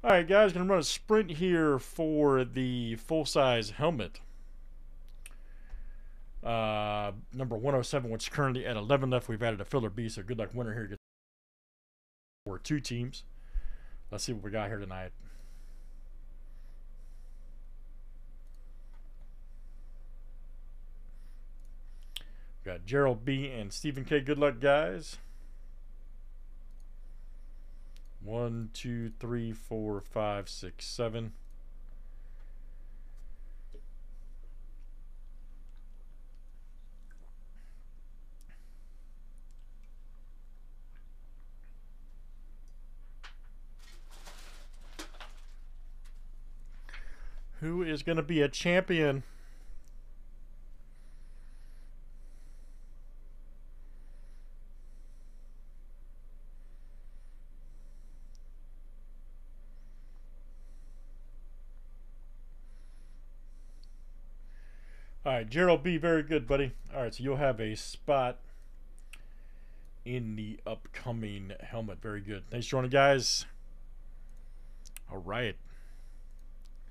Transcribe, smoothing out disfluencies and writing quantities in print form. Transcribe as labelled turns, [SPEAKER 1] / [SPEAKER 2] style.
[SPEAKER 1] All right, guys, gonna run a sprint here for the full-size helmet. Number 107, which is currently at 11 left. We've added a filler B, so good luck winner here. For two teams. Let's see what we got here tonight. We got Gerald B and Stephen K. Good luck, guys. 1, 2, 3, 4, 5, 6, 7. Who is going to be a champion? All right, Gerald B, very good, buddy. All right, so you'll have a spot in the upcoming helmet. Very good. Thanks for joining, guys. All right.